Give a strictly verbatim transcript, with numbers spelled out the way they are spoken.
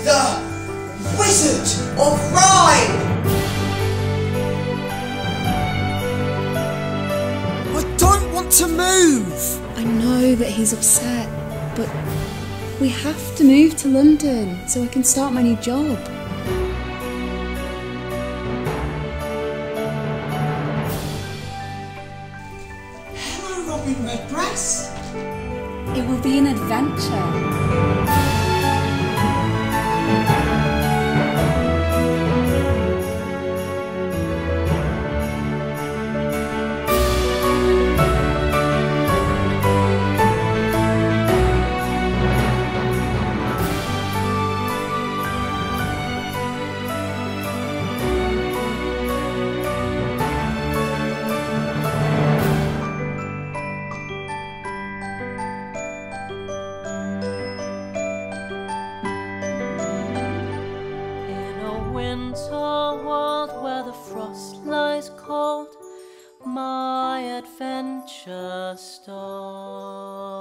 the Wizard of Rhyme! I don't want to move! I know that he's upset, but we have to move to London so I can start my new job. Hello, Robin Redbreast. It will be an adventure. Winter world where the frost lies cold, my adventure starts.